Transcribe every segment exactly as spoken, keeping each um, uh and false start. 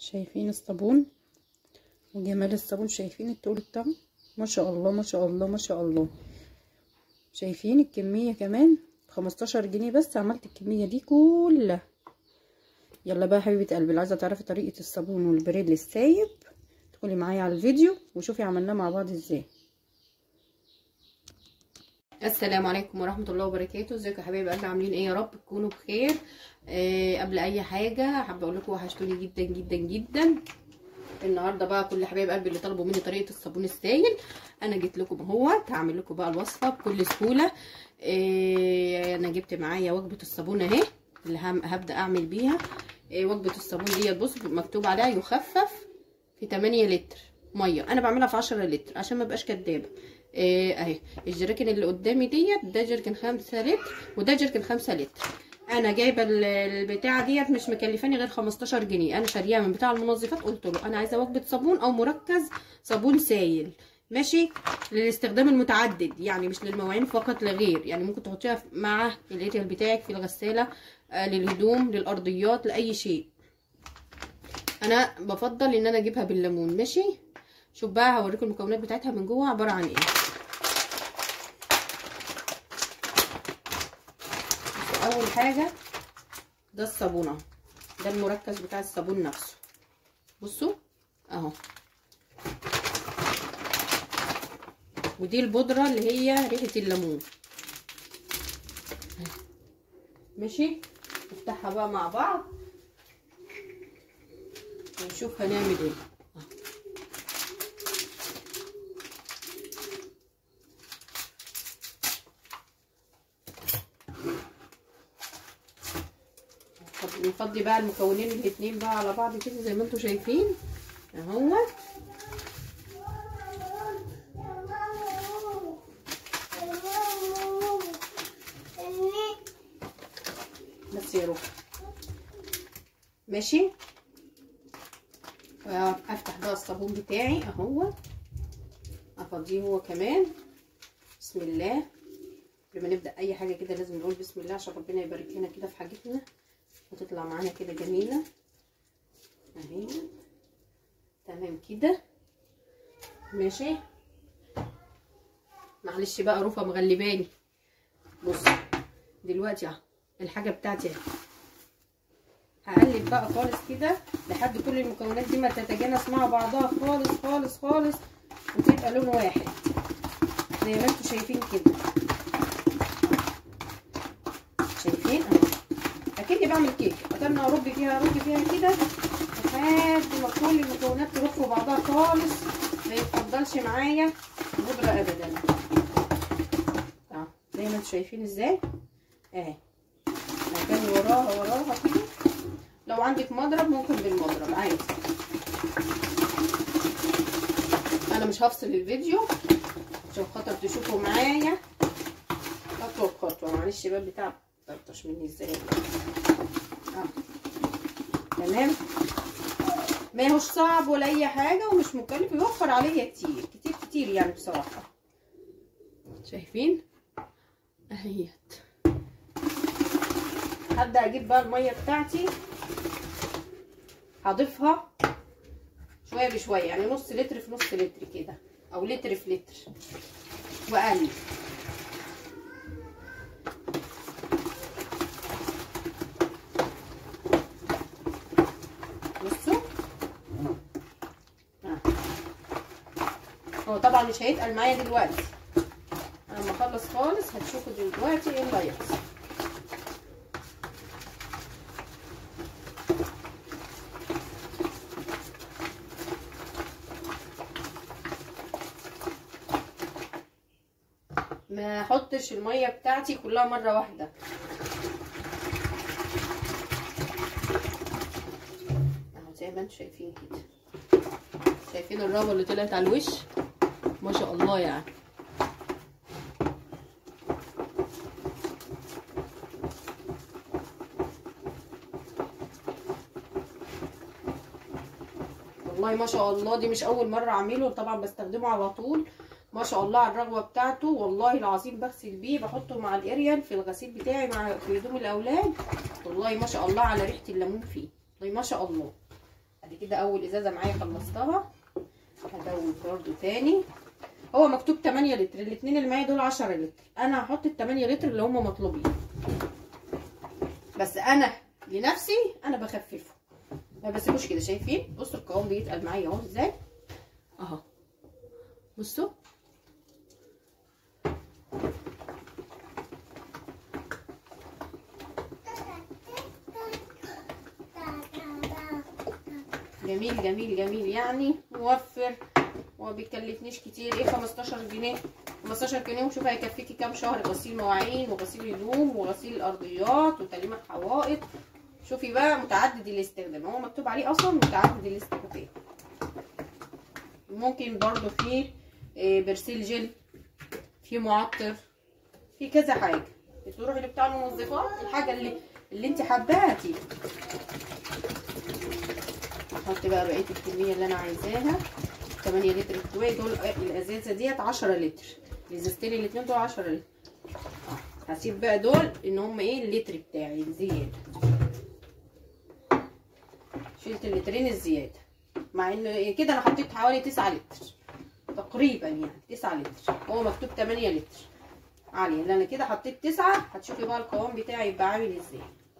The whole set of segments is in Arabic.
شايفين الصابون وجمال الصابون؟ شايفين التقل بتاعه؟ ما شاء الله ما شاء الله ما شاء الله. شايفين الكميه كمان بخمستاشر جنيه بس، عملت الكميه دي كلها. يلا بقى حبيبه قلبي اللي عايزه تعرفي طريقه الصابون والبريل السايب ادخلي معايا على الفيديو وشوفي عملناه مع بعض ازاي. السلام عليكم ورحمه الله وبركاته. ازيكم يا حبايب قلبي؟ عاملين ايه؟ يا رب تكونوا بخير. آه قبل اي حاجه حابه اقول لكم وحشتوني جدا جدا جدا. النهارده بقى كل حبايب قلبي اللي طلبوا مني طريقه الصابون السائل انا جيت لكم اهو، هعمل لكم بقى الوصفه بكل سهوله. آه انا جبت معايا وجبه الصابون اهي اللي هبدا اعمل بيها. آه وجبه الصابون ديت بص مكتوب عليها يخفف في تمانية لتر ميه، انا بعملها في عشرة لتر عشان ما ابقاش كدابه. اهي الجراكن اللي قدامي ديت، ده جركن خمسة لتر وده جركن خمسة لتر. انا جايبه البتاعه ديت مش مكلفاني غير خمستاشر جنيه، انا شاريها من بتاع المنظفات. قلت له انا عايزه وجبه صابون او مركز صابون سايل ماشي للاستخدام المتعدد، يعني مش للمواعين فقط لا غير، يعني ممكن تحطيها مع الاريال بتاعك في الغساله، آه للهدوم، للارضيات، لاي شيء. انا بفضل ان انا اجيبها بالليمون ماشي. شوف بقى هوريكم المكونات بتاعتها من جوه عباره عن ايه. اول حاجه ده الصابون اهو، ده المركز بتاع الصابون نفسه بصوا اهو. ودي البودره اللي هي ريحه الليمون ماشي. نفتحها بقى مع بعض ونشوف هنعمل ايه. نفضي بقى المكونين الاتنين بقى على بعض كده زي ما انتم شايفين اهو. بس يا روح ماشي. افتح بقى الصابون بتاعي اهو، افضيه هو كمان. بسم الله. لما نبدا اي حاجه كده لازم نقول بسم الله عشان ربنا يبارك لنا كده في حاجتنا وتطلع معانا كده جميله اهي. تمام كده ماشي. معلش بقى رفا مغلباني. بص دلوقتي اهو الحاجه بتاعتي اهي، هقلب بقى خالص كده لحد كل المكونات دي ما تتجانس مع بعضها خالص خالص خالص وتبقى لون واحد زي ما انتم شايفين كده. شايفين اهو اكني بعمل كيك، قدرنا ارب فيها ارب فيها كده لحد ما كل المكونات تروح في بعضها خالص، ما يتفضلش معايا بودره ابدا اهو زي ما انتم شايفين ازاي اهي. هتاني وراها وراها كده. لو عندك مضرب ممكن بالمضرب عادي. انا مش هفصل الفيديو عشان خاطر تشوفوا معايا خطوه بخطوه. معلش بقى البتاع طرطش مني ازاي اه. تمام، ما هوش صعب ولا اي حاجه ومش مكلف، يوفر عليا كتير كتير كتير يعني بصراحه. شايفين اهيت. هبدا اجيب بقى الميه بتاعتي هضيفها شويه بشويه، يعني نص لتر في نص لتر كده او لتر في لتر واقلب. بصوا هو طبعا مش هيتقل معايا دلوقتي، انا لما اخلص خالص هتشوفوا دلوقتي ايه اللي هيحصل. ما احطش الميه بتاعتي كلها مره واحده اهو زي ما انتم شايفين كده. شايفين الرابه اللي طلعت على الوش ما شاء الله يعني. والله ما شاء الله دي مش اول مره اعمله، طبعا بستخدمه على طول ما شاء الله على الرغوه بتاعته. والله العظيم بغسل بيه، بحطه مع الاريال في الغسيل بتاعي مع في هدوم الاولاد. والله ما شاء الله على ريحه الليمون فيه، والله ما شاء الله. ادي كده اول ازازه معايا خلصتها. هدوب برده تاني. هو مكتوب تمانية لتر، الاتنين اللي معايا دول عشرة لتر، انا هحط ال تمانية لتر اللي هم مطلوبين، بس انا لنفسي انا بخففه ما بسيبوش كده. شايفين؟ بصوا القوام بيتقل معايا اهو ازاي اهو. بصوا جميل جميل جميل، يعني موفر وما بيكلفنيش كتير. ايه خمستاشر جنيه، خمستاشر جنيه وشوف هيكفيكي كام شهر غسيل مواعين وغسيل هدوم وغسيل الارضيات وتلميع حوائط. شوفي بقى متعدد الاستخدام، هو مكتوب عليه اصلا متعدد الاستخدام. ممكن برضو فيه برسيل جل، فيه معطر، فيه كذا حاجه. تروحي لبتاع المنظفات الحاجه اللي اللي انت حباها هاتيها. احط بقى بقيه الكميه اللي انا عايزاها. تمانية لتر بتوعي دول، الازازه ديت عشرة لتر، الازازتين الاتنين دول عشرة لتر. اه هسيب بقى دول ان هم ايه اللتر بتاعي الزياده. شلت اللترين الزياده، مع ان كده انا حطيت حوالي تسعة لتر تقريبا، يعني تسعة لتر، هو مكتوب تمانية لتر عاليه، اللي انا كده حطيت تسعة. هتشوفي بقى القوام بتاعي يبقى عامل ازاي.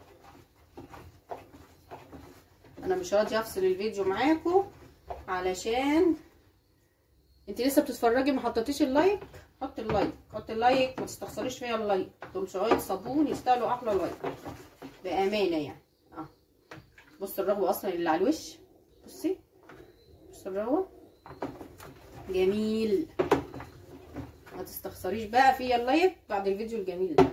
انا مش راضيه افصل الفيديو معاكم علشان انت لسه بتتفرجي ما حطيتيش اللايك. حط اللايك، حط اللايك، ما تستخسريش فيا اللايك، دول شويه صابون يستاهلوا احلى لايك بامانه يعني. اه بصوا الرغوه اصلا اللي على الوش، بصي بصوا الرغوه جميل. ما تستخسريش بقى فيا اللايك بعد الفيديو الجميل ده.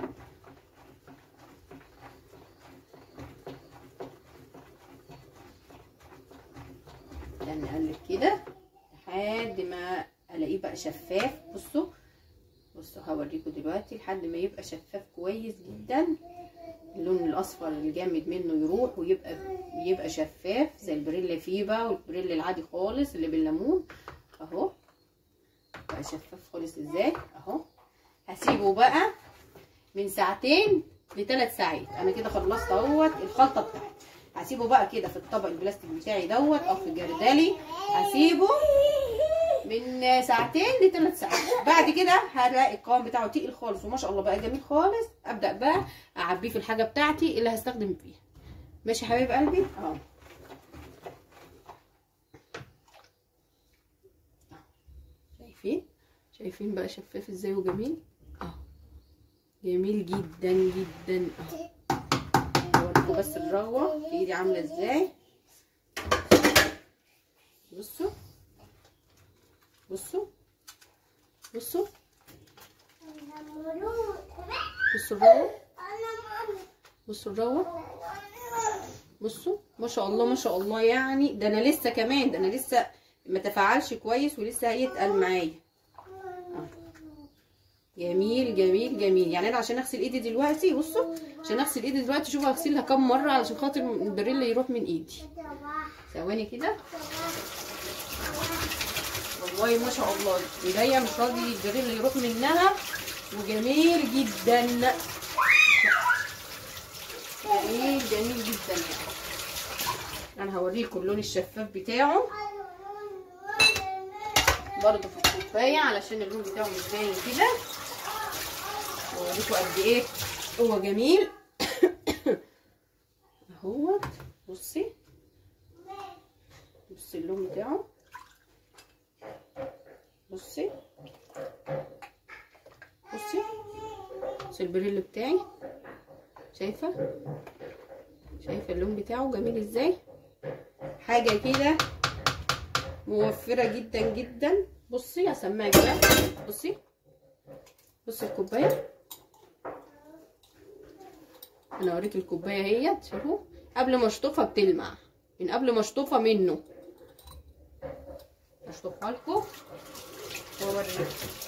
نقلب كده لحد ما الاقيه بقى شفاف. بصوا بصوا هوريكم دلوقتي لحد ما يبقى شفاف كويس جدا، اللون الاصفر الجامد منه يروح ويبقى يبقى شفاف زي البريل فيبا والبريل العادي خالص اللي بالليمون اهو. بقى شفاف خالص ازاي اهو. هسيبه بقى من ساعتين لثلاث ساعات. انا كده خلصت اهوت الخلطه بتاعتي. هسيبه بقى كده في الطبق البلاستيك بتاعي دوت او في الجردالي، هسيبه من ساعتين لثلاث ساعات. بعد كده هلاقي القوام بتاعه تقيل خالص وما شاء الله بقى جميل خالص. ابدا بقى اعبيه في الحاجه بتاعتي اللي هستخدم فيها. ماشي يا حبايب قلبي اهو. شايفين شايفين بقى شفاف ازاي وجميل اهو، جميل جدا جدا اهو. هوريكم بس الرغوه في ايدي عامله ازاي. بصوا بصوا بصوا بصوا الروه، بصوا الروه، بصوا ما شاء الله ما شاء الله. يعني ده انا لسه كمان، ده انا لسه ما تفاعلش كويس ولسه هيتقل معايا. جميل جميل جميل. يعني انا عشان اغسل ايدي دلوقتي، بصوا عشان اغسل ايدي دلوقتي شوفوا هغسلها كام مره علشان خاطر البريل يروح من ايدي. ثواني كده. والله ما شاء الله ايديا مش راضي البريل يروح منها، وجميل جدا جميل جميل جدا. انا هوريكم اللون الشفاف بتاعه برضه في الكوبايه علشان اللون بتاعه مش باين كده. واوريكم قد ايه هو جميل اهوت. بصي بصي اللون بتاعه، بصي بصي بصي البريل بتاعي. شايفه شايفه اللون بتاعه جميل ازاي. حاجه كده موفره جدا جدا. بصي هسمعك بقى. بصي بصي الكوبايه، انا اوريك الكوبايه اهيت. شوفوا قبل ما اشطفها بتلمع، من قبل ما اشطفها منه. اشطفها لكم واوريكم.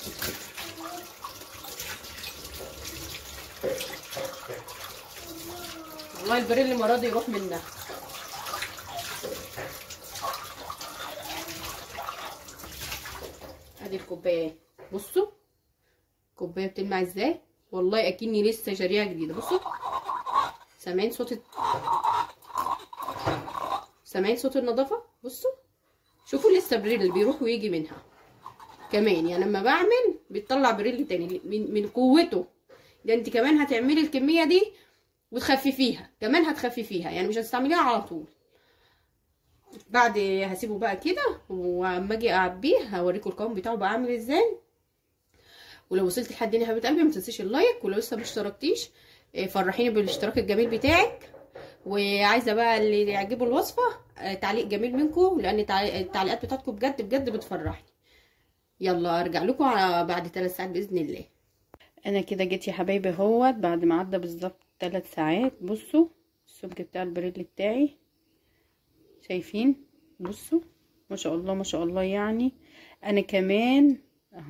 والله البريل ما راضي يروح منها. ادي الكوبايه، بصوا الكوبايه بتلمع ازاي. والله اكني لسه شاريها جديده. بصوا سامعين صوت سامعين صوت النظافه؟ بصوا شوفوا لسه بريل بيروح ويجي منها كمان، يعني لما بعمل بيطلع بريل تاني من, من قوته. ده انت كمان هتعملي الكميه دي وتخففيها، كمان هتخففيها، يعني مش هتستعمليها على طول. بعد هسيبه بقى كده، واما اجي اعبيه هوريكم القوام بتاعه بقى عامل ازاي. ولو وصلت لحد هنا يا حبيبه قلبي ما تنسيش اللايك، ولو لسه ما اشتركتيش فرحيني بالاشتراك الجميل بتاعك. وعايزه بقى اللي يعجبه الوصفه تعليق جميل منكم، لان التعليقات بتاعتكم بجد بجد بتفرحني. يلا ارجع لكم بعد ثلاث ساعات باذن الله. انا كده جيت يا حبايبي اهوت بعد ما عدى بالظبط ثلاث ساعات. بصوا السمك بتاع البريل بتاعي، شايفين؟ بصوا ما شاء الله ما شاء الله. يعني انا كمان اهو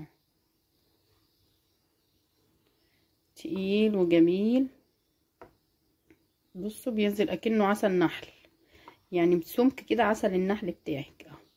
تقيل وجميل. بصوا بينزل اكنه عسل نحل، يعني بسمك كده عسل النحل بتاعك اهو.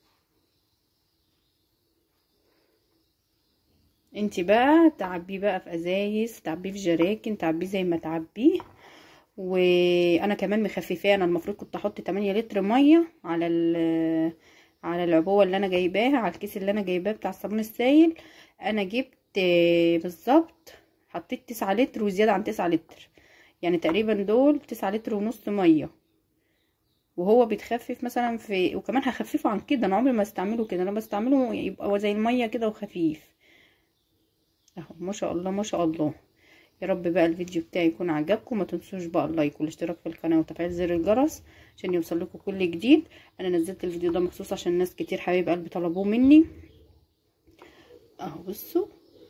انتي بقى تعبيه بقى في ازايز، تعبيه في جراكن، تعبيه زي ما تعبيه. وانا كمان مخففاه. انا المفروض كنت احط تمانية لتر ميه على على العبوه اللي انا جايباها، على الكيس اللي انا جايباه بتاع الصابون السائل. انا جبت بالظبط حطيت تسعة لتر وزياده عن تسعة لتر، يعني تقريبا دول تسعة لتر ونص ميه. وهو بيتخفف مثلا في، وكمان هخففه عن كده. انا عمري ما استعمله كده، انا بستعمله يبقى زي الميه كده وخفيف اهو. ما شاء الله ما شاء الله. يا رب بقى الفيديو بتاعي يكون عجبكم. ما تنسوش بقى اللايك والاشتراك في القناه وتفعيل زر الجرس عشان يوصل لكم كل جديد. انا نزلت الفيديو ده مخصوص عشان ناس كتير حبايب قلبي طلبوه مني اهو. بصوا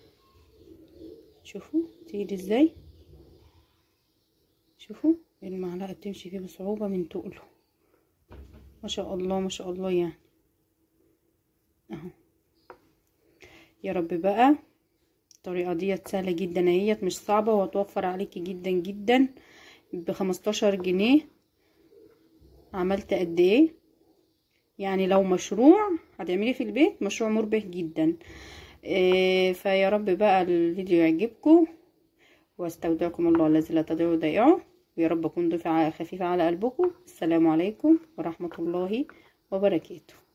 شوفوا تقيل ازاي، شوفوا المعلقه بتمشي فيه بصعوبه من تقله. ما شاء الله ما شاء الله يعني اهو. يا رب بقى الطريقه ديت سهله جدا اهيت، مش صعبه، وهتوفر عليكي جدا جدا. بخمستاشر جنيه عملت قد ايه؟ يعني لو مشروع هتعمليه في البيت مشروع مربح جدا. إيه فيا رب بقى الفيديو يعجبكم، واستودعكم الله الذي لا تضيع ودائعه. ويا رب اكون ضيفة خفيفة على قلبكم. السلام عليكم ورحمة الله وبركاته.